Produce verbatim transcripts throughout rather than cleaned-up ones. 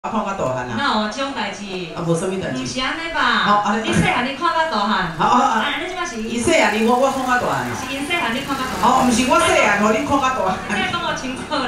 看较大汉啊。 哪有这种代志？ 啊，无啥物代志。 唔是安尼吧？ 好，安尼。 你细汉你看较大汉。 好，好， 啊，你即摆是？ 伊细汉你我我看较大汉。 是因细汉你看较大。 哦，毋是我细汉，互你看较大汉。 你讲我清楚了。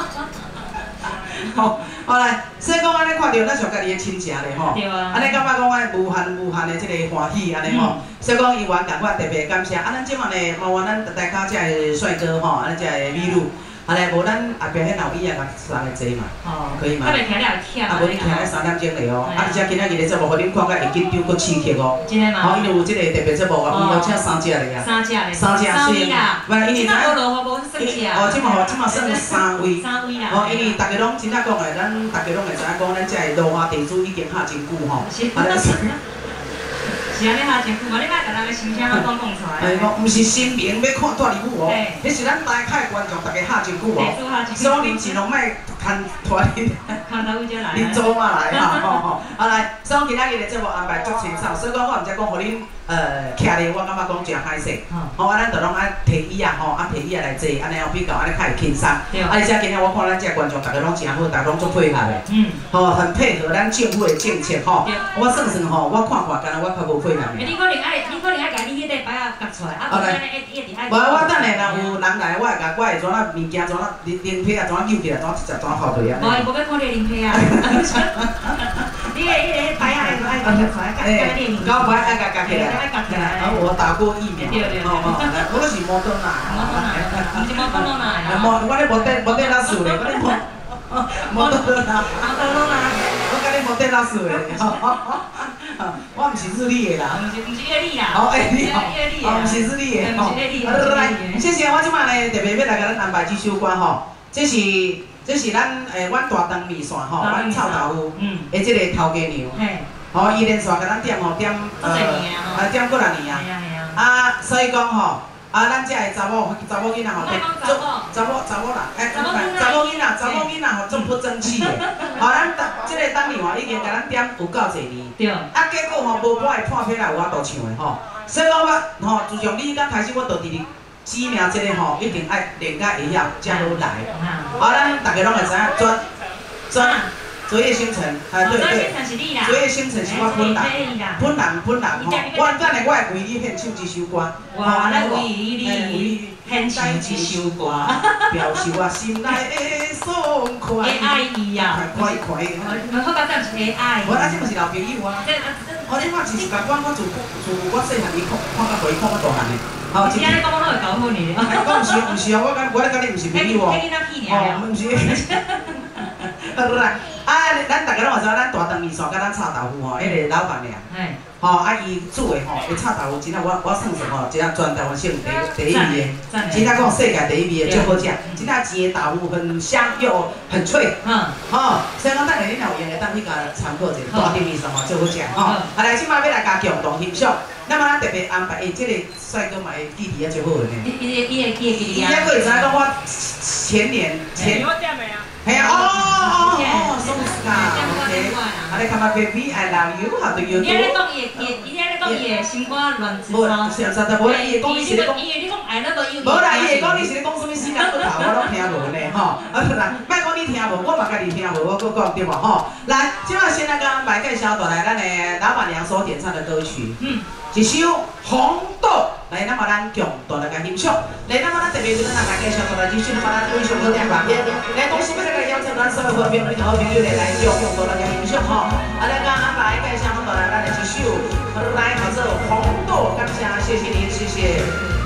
好，好来，所以讲安尼看到咱上家己的亲情咧吼， 对啊。 安尼感觉讲安无限无限的即个欢喜安尼吼，所以讲伊原感觉特别感谢。啊，咱即满呢，麻烦咱大家遮个帅哥吼，啊，遮个美女。 啊来，无咱后壁迄老椅啊，甲三个坐嘛，哦，可以吗？啊， 袂徛了忝啊，无你徛咧三点钟咧哦，啊，而且今仔日的节目，互恁看甲会紧张搁刺激哦。 真诶吗？ 哦，因为有即个特别节目啊，有邀请三只咧啊。 三只咧。 三只，所以，不，因为咱。无落雨无算只啊。 哦，即嘛吼，即嘛算三位。 三位啦。 哦，因为大家拢真正讲诶，咱大家拢会知影讲，咱遮个落花地主已经下真久吼。是。 是安尼下真久，无你莫甲咱个心声啊讲讲出来。 哎，我毋是新名要看大礼物哦，迄是咱台下观众大家下真久哦。所以你尽量莫牵拖恁。牵到位就来。恁做嘛来嘛，吼吼。啊来，所以今仔日的节目安排足清楚，所以讲我毋才讲，互恁呃徛咧，我感觉讲真歹势。吼，啊咱就拢爱摕椅啊，吼，啊摕椅啊来坐，安尼哦比较安尼较会轻松。对。啊而且今日我看咱遮观众大家拢真好，大家拢足配合的。嗯。吼，很配合咱政府的政策吼。我算算吼，我看看，敢若我较无。 欸，你可能爱，你可能爱甲你迄个摆啊夹出来，啊，无咱一一直爱。 无，我等下若有人来，我会甲我会怎啊物件怎啊零零皮啊怎啊扭起来，怎啊直接怎啊抛落啊。 无，伊无要看你零皮啊。你个迄个摆啊爱爱夹出来，夹夹你。 搞摆爱夹夹起来。 爱夹起来。 啊，我打过疫苗。对对对。哦哦，我是摩登啦。 摩登啦，毋是摩登罗啦。 摩，我咧摩登摩登拉数咧，我咧摩摩登啦。摩登罗啦。我甲你摩登拉数咧。 我毋是日历的啦， 毋是毋是月历啦， 哦，月历哦， 哦，毋是日历的，哦，来，谢谢，我即摆呢特别要来甲咱安排这首歌吼，这是这是咱诶，阮大肠面线吼，阮臭豆腐，嗯，诶，即个头家娘，嘿，吼，伊连续甲咱点吼点，呃，啊点过来年啊，啊，所以讲吼。 啊，咱遮个查某查某囡仔吼，做查某查某人，哎，查某囡仔查某囡仔吼，足不争气的。吼，咱即个当年吼已经甲咱点有够侪年。对。啊，结果吼无半个破片来有法度唱的吼。所以讲我吼，自从你刚开始，我就直直指明即个吼，一定爱练甲会晓才好来。啊，咱大家拢会知影专专。 昨夜星辰，啊对对，昨夜星辰是我本人，本人本人吼，我等下我会为你献唱一首歌， 我来为你献唱一首歌， 表示我心内的爽快。 的爱意呀， 快快。 我好讲是的爱。 我咱这嘛是老朋友啊。我你看，就是甲我我自自我细汉伊看看甲伊看我大汉的。 好，今天讲我拢会搞好你。 我毋是毋是啊，我甲我咧甲你毋是朋友哦。哦，毋是。好啦。 啊，咱大家拢会知，咱大肠面线甲咱臭豆腐吼，迄个老板娘，吼啊伊煮的吼，伊臭豆腐真正我我算算吼，真正全台湾省第第一味的，真正讲世界第一味的最好食，真正煎的豆腐很香又很脆，嗯，吼，所以讲等下恁若有闲的，当去甲参考一下大肠面线嘛最好食吼。啊来，即摆要来甲共同欣赏，那么咱特别安排，诶，即个帅哥嘛会记忆啊最好的呢。伊伊伊会记会记哩啊。伊还佫会知影讲我前年前。系啊，哦哦哦，松子啊 ，OK， 啊，你看嘛 ，baby I love you，how do you do？ 你咧讲伊个，伊伊咧讲伊个新歌乱子无，是实在无啦，伊会讲你是咧讲， 伊会你讲 I love you。 无啦，伊会讲你是咧讲什么死人骨头，我拢听无呢，吼。啊，来，莫讲你听无，我嘛家己听无，我搁讲对无吼。来，即摆先来甲安排介绍倒来咱的老板娘所点唱的歌曲，嗯，一首《红豆》。 来，那么咱共同来欣赏。来，那么咱特别跟咱来介绍倒来，继续那么咱非常好听吧。来，同时要来个邀请咱所有好朋友、好朋友来来共共同来欣赏吼。啊，来甲安排介绍倒来咱的一首，来叫做《红豆》，感谢，谢谢您，谢谢。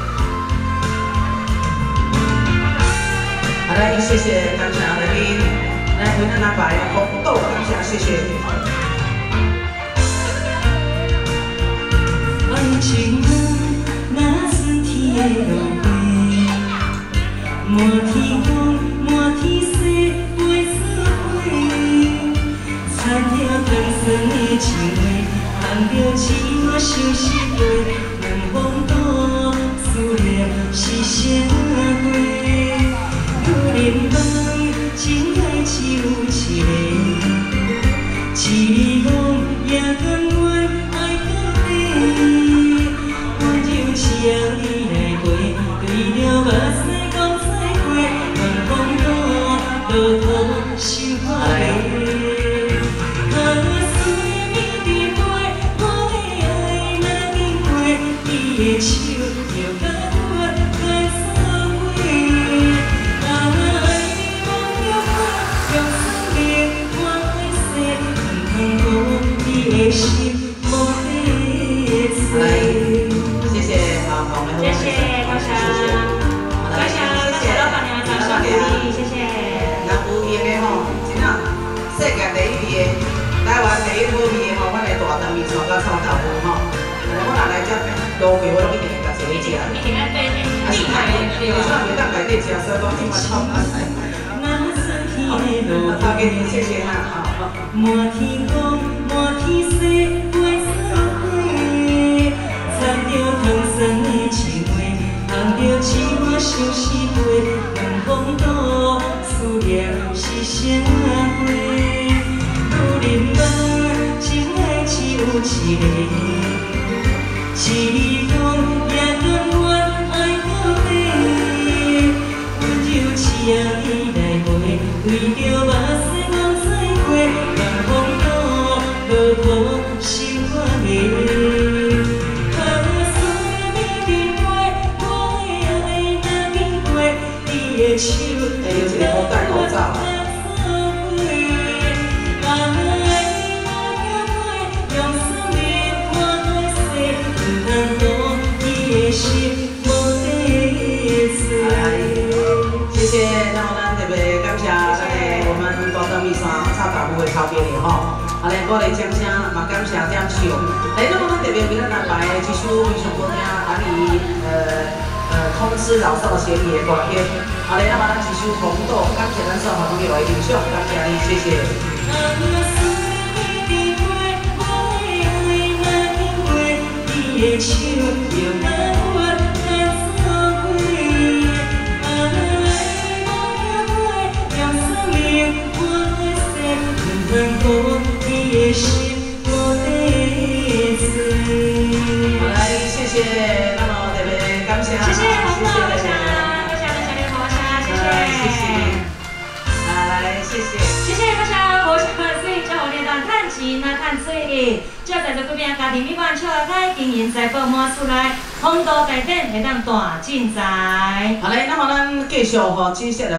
好来，谢谢，感谢来宾，来为咱安排《红豆》，感谢，谢谢。 爱情。 满天光，满天雪，袂出花。掺着酸酸的情话，含着寂寞相思泪。两风岛思念是啥货？有人讲情爱只有一个，一梦也甘愿爱到底。我就请你来陪，对了目屎。 落土收花。 的心无底找。 谢谢啊，好，我们谢谢高翔，高翔，谢谢老板娘，掌声鼓励，谢谢。 人有缘的吼，真啊，世界第一味的，台湾第一好味的吼，阮的大肠面线甲臭豆腐吼，我若来这路过，我拢一定会甲坐去食。 一定要对的， 啊是太对，有啥袂当内底食，所以讲今晚臭豆腐。好，头家您谢谢哈，好。 满天光，满天星，飞出花，插着唐山的情话，红着一碗相思杯，两风岛思念是啥花？女人梦，真爱只有一个，一讲也永远爱到底，温柔似夜你来陪，为着目屎讲再会，凉风岛落雨心肝热。啊，岁月变化，我的爱若经过，你的手就让我做伙。啊，爱若后悔，用生命换来世，不通让你的心无底找。 谢谢，然后咱特别感谢咱的我们大肠面线炒豆腐的头家哩吼，啊咧我来掌声，嘛感谢点唱。哎，那么咱特别为咱安排一首非常好听，啊哩呃呃通知老少咸宜的歌曲，啊咧那么咱一首《红豆》，感谢咱所有朋友的欣赏，感谢你，谢谢。你的手用咱我来做伙，啊，爱无后悔，用生命换来世，不通让你的心无底找。好，来，谢谢，那么特别感谢， 谢谢红豆高翔，高翔的小莲高翔，谢谢， 谢谢，来，谢谢， 谢谢高翔，无想水叫我哋当趁钱啊，趁水的。这在座各边家庭美馆笑开经营在宝满厝内，红豆大店会当大进财。 好嘞，那么咱继续吼，接下来。